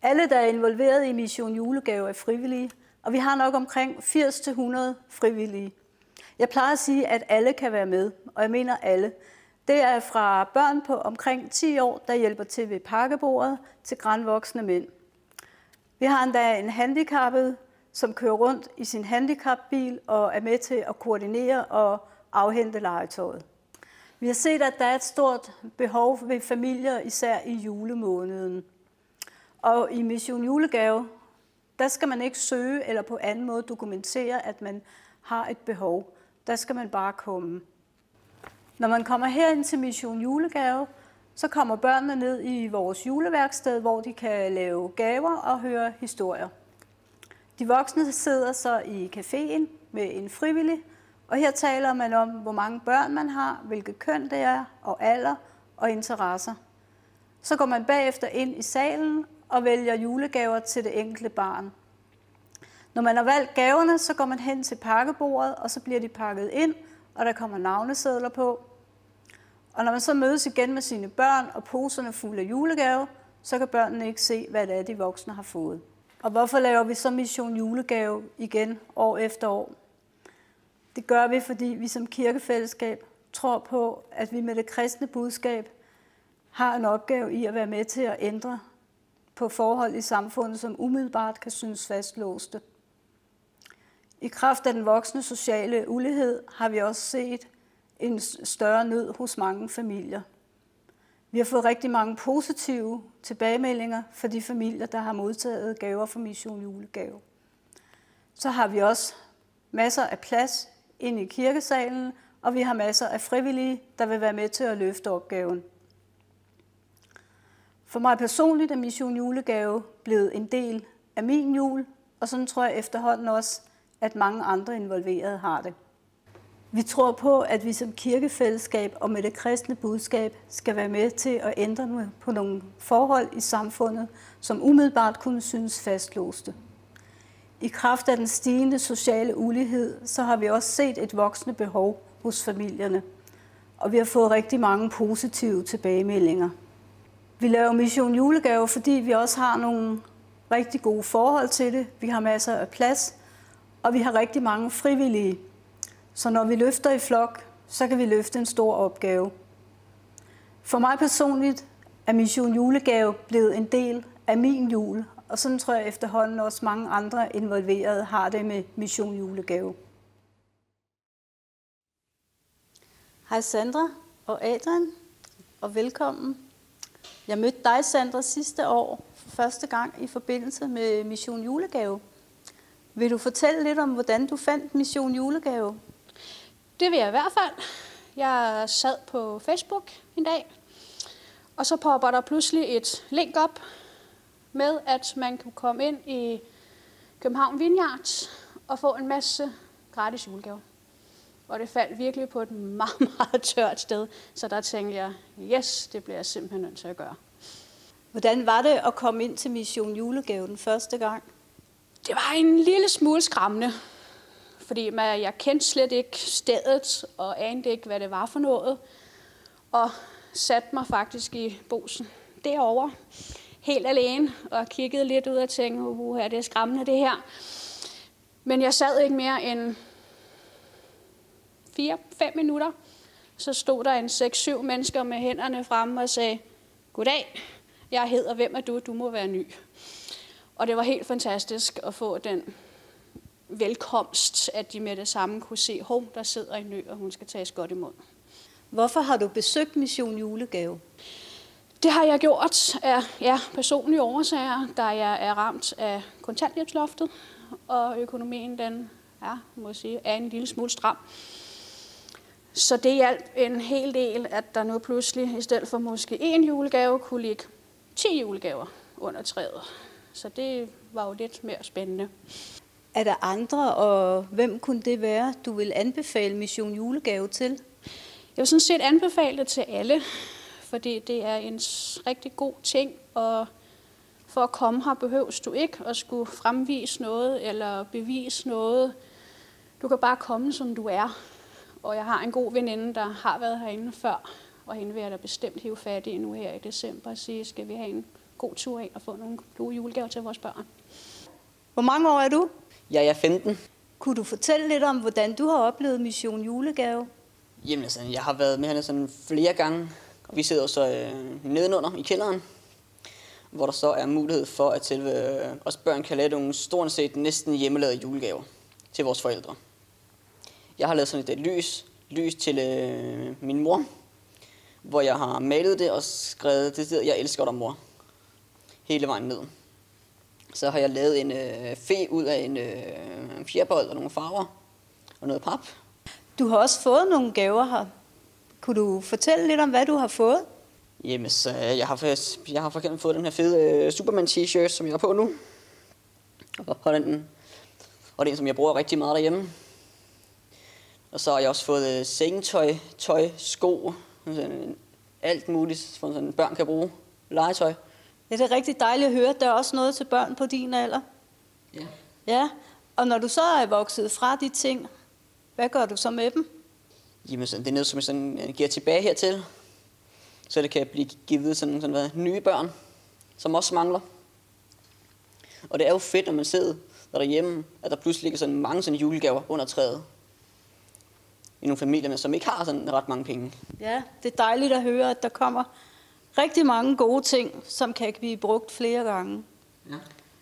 Alle, der er involveret i Mission Julegave, er frivillige, og vi har nok omkring 80-100 frivillige. Jeg plejer at sige, at alle kan være med, og jeg mener alle. Det er fra børn på omkring 10 år, der hjælper til ved pakkebordet, til grandvoksne mænd. Vi har endda en handicappet, som kører rundt i sin handicapbil og er med til at koordinere og afhente legetøjet. Vi har set, at der er et stort behov ved familier, især i julemåneden. Og i Mission Julegave, der skal man ikke søge eller på anden måde dokumentere, at man har et behov. Der skal man bare komme. Når man kommer herind til Mission Julegave, så kommer børnene ned i vores juleværksted, hvor de kan lave gaver og høre historier. De voksne sidder så i caféen med en frivillig, og her taler man om, hvor mange børn man har, hvilket køn det er, og alder og interesser. Så går man bagefter ind i salen og vælger julegaver til det enkelte barn. Når man har valgt gaverne, så går man hen til pakkebordet, og så bliver de pakket ind, og der kommer navnesedler på. Og når man så mødes igen med sine børn, og poserne fulde af julegave, så kan børnene ikke se, hvad det er, de voksne har fået. Og hvorfor laver vi så Mission Julegave igen år efter år? Det gør vi, fordi vi som kirkefællesskab tror på, at vi med det kristne budskab har en opgave i at være med til at ændre på forhold i samfundet, som umiddelbart kan synes fastlåste. I kraft af den voksne sociale ulighed har vi også set en større nød hos mange familier. Vi har fået rigtig mange positive tilbagemeldinger for de familier, der har modtaget gaver fra Mission Julegave. Så har vi også masser af plads inde i kirkesalen, og vi har masser af frivillige, der vil være med til at løfte opgaven. For mig personligt er Mission Julegave blevet en del af min jul, og sådan tror jeg efterhånden også, at mange andre involverede har det. Vi tror på, at vi som kirkefællesskab og med det kristne budskab skal være med til at ændre på nogle forhold i samfundet, som umiddelbart kunne synes fastlåste. I kraft af den stigende sociale ulighed, så har vi også set et voksende behov hos familierne, og vi har fået rigtig mange positive tilbagemeldinger. Vi laver Mission Julegave, fordi vi også har nogle rigtig gode forhold til det. Vi har masser af plads, og vi har rigtig mange frivillige. Så når vi løfter i flok, så kan vi løfte en stor opgave. For mig personligt er Mission Julegave blevet en del af min jul, og sådan tror jeg efterhånden også mange andre involverede har det med Mission Julegave. Hej Sandra og Adrian, og velkommen. Jeg mødte dig, Sandra, sidste år for første gang i forbindelse med Mission Julegave. Vil du fortælle lidt om, hvordan du fandt Mission Julegave? Det vil jeg i hvert fald. Jeg sad på Facebook en dag, og så popper der pludselig et link op med, at man kunne komme ind i København Vineyard og få en masse gratis julegaver. Og det faldt virkelig på et meget, meget tørt sted, så der tænkte jeg, yes, det bliver jeg simpelthen nødt til at gøre. Hvordan var det at komme ind til Mission Julegave den første gang? Det var en lille smule skræmmende, fordi jeg kendte slet ikke stedet og anede ikke, hvad det var for noget. Og satte mig faktisk i Bosen derovre, helt alene, og kiggede lidt ud og tænkte, det er skræmmende det her. Men jeg sad ikke mere end 4-5 minutter. Så stod der en 6-7 mennesker med hænderne fremme og sagde, goddag, jeg hedder, hvem er du? Du må være ny. Og det var helt fantastisk at få den velkomst, at de med det samme kunne se, der sidder en ny, og hun skal tages godt imod. Hvorfor har du besøgt Mission Julegave? Det har jeg gjort af personlige årsager, da jeg er ramt af kontanthjælpsloftet, og økonomien den er en lille smule stram. Så det hjalp en hel del, at der nu pludselig, i stedet for måske 1 julegave, kunne ligge 10 julegaver under træet. Så det var jo lidt mere spændende. Er der andre, og hvem kunne det være, du vil anbefale Mission Julegave til? Jeg vil sådan set anbefale det til alle, fordi det er en rigtig god ting, og for at komme her behøves du ikke at skulle fremvise noget eller bevise noget. Du kan bare komme, som du er. Og jeg har en god veninde, der har været herinde før, og hende vil jeg da bestemt hive fat i nu her i december og sige, skal vi have en god tur ind og få nogle gode julegaver til vores børn. Hvor mange år er du? Jeg er 15. Kunne du fortælle lidt om, hvordan du har oplevet Mission Julegave? Jamen altså, jeg har været med hernede sådan flere gange, og vi sidder så nedenunder i kælderen, hvor der så er mulighed for, at selve os børn kan lave nogle stort set næsten hjemmelavede julegaver til vores forældre. Jeg har lavet sådan et lys til min mor, hvor jeg har malet det og skrevet det, jeg elsker dig, mor, hele vejen ned. Så har jeg lavet en fe ud af en fjerbold og nogle farver og noget pap. Du har også fået nogle gaver her. Kunne du fortælle lidt om, hvad du har fået? Jamen, så jeg har for eksempel fået den her fede Superman t-shirt, som jeg har på nu. Og det er en, som jeg bruger rigtig meget derhjemme. Og så har jeg også fået sengetøj, sko, alt muligt, som sådan børn kan bruge. Legetøj. Ja, det er rigtig dejligt at høre. Der er også noget til børn på din alder. Ja. Ja, og når du så er vokset fra de ting, hvad gør du så med dem? Jamen, det er noget, som jeg sådan giver tilbage hertil. Så det kan blive givet sådan nye børn, som også mangler. Og det er jo fedt, når man sidder derhjemme, at der pludselig ligger sådan mange sådan julegaver under træet. I nogle familier, som ikke har sådan ret mange penge. Ja, det er dejligt at høre, at der kommer rigtig mange gode ting, som kan blive brugt flere gange. Ja.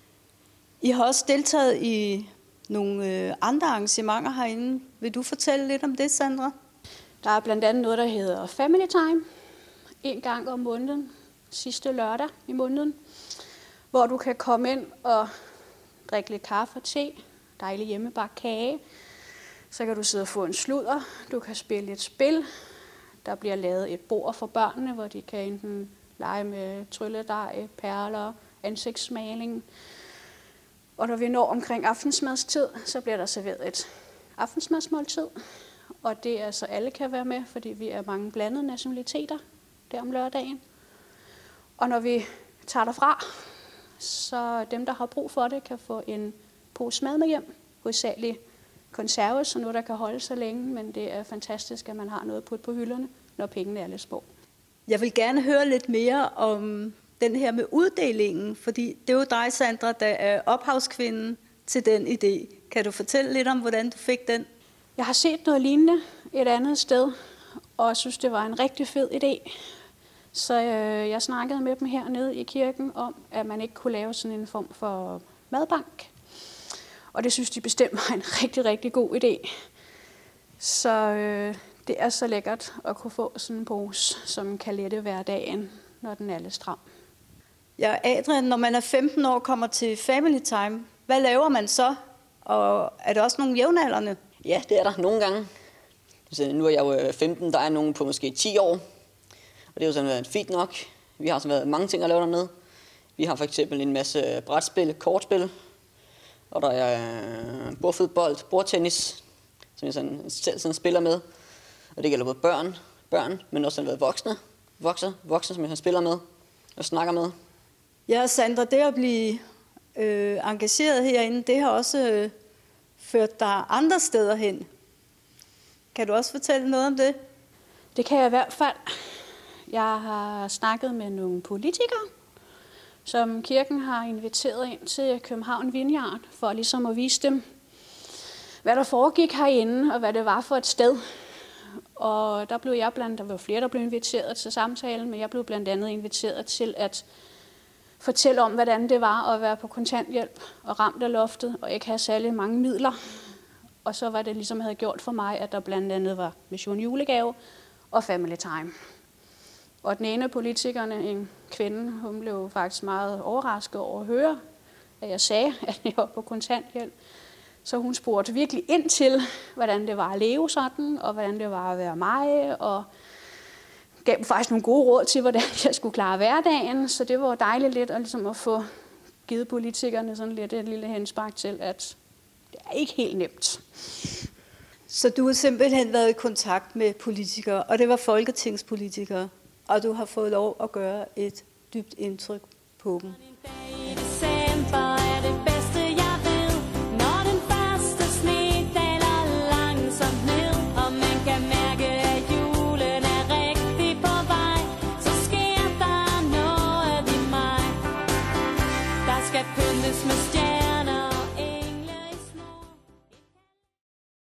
I har også deltaget i nogle andre arrangementer herinde. Vil du fortælle lidt om det, Sandra? Der er blandt andet noget, der hedder Family Time. En gang om måneden, sidste lørdag i måneden, hvor du kan komme ind og drikke lidt kaffe og te, dejlig hjemmebagt kage. Så kan du sidde og få en sludder, du kan spille et spil. Der bliver lavet et bord for børnene, hvor de kan enten lege med trylledej, perler, ansigtsmaling. Og når vi når omkring aftensmadstid, så bliver der serveret et aftensmadsmåltid. Og det er så alle kan være med, fordi vi er mange blandede nationaliteter der om lørdagen. Og når vi tager derfra, så dem, der har brug for det, kan få en pose mad med hjem. Hovedsageligt konserve, så noget, der kan holde sig længe, men det er fantastisk, at man har noget på hylderne, når pengene er lidt små. Jeg vil gerne høre lidt mere om den her med uddelingen, fordi det er jo dig, Sandra, der er ophavskvinden til den idé. Kan du fortælle lidt om, hvordan du fik den? Jeg har set noget lignende et andet sted, og synes, det var en rigtig fed idé. Så jeg snakkede med dem hernede i kirken om, at man ikke kunne lave sådan en form for madbank. Og det synes de bestemt var en rigtig, rigtig god idé. Så det er så lækkert at kunne få sådan en pose, som kan lette hverdagen, når den er lidt stram. Ja, Adrian, når man er 15 år og kommer til Family Time, hvad laver man så? Og er der også nogle jævnaldrende? Ja, det er der nogle gange. Så nu er jeg jo 15, der er nogen på måske 10 år. Og det er jo sådan været fint nok. Vi har sådan været mange ting at lave dernede. Vi har for eksempel en masse brætspil, kortspil. Og der er bordfodbold, bordtennis, som jeg selv spiller med. Og det gælder både børn, men også sådan voksne, som jeg spiller med og snakker med. Ja, Sandra, det at blive engageret herinde, det har også ført dig andre steder hen. Kan du også fortælle noget om det? Det kan jeg i hvert fald. Jeg har snakket med nogle politikere, som kirken har inviteret ind til København Vineyard, for ligesom at vise dem, hvad der foregik herinde, og hvad det var for et sted. Og der var flere, der blev inviteret til samtalen, men jeg blev blandt andet inviteret til at fortælle om, hvordan det var at være på kontanthjælp og ramt af loftet, og ikke have særlig mange midler. Og så var det ligesom havde gjort for mig, at der blandt andet var Mission Julegave og Family Time. Og den ene af politikerne, en kvinde, hun blev faktisk meget overrasket over at høre, at jeg sagde, at jeg var på kontanthjælp. Så hun spurgte virkelig ind til, hvordan det var at leve sådan, og hvordan det var at være mig, og gav faktisk nogle gode råd til, hvordan jeg skulle klare hverdagen. Så det var dejligt lidt ligesom at få givet politikerne sådan lidt et lille henspark til, at det er ikke helt nemt. Så du har simpelthen været i kontakt med politikere, og det var folketingspolitikere, og du har fået lov at gøre et dybt indtryk på dem.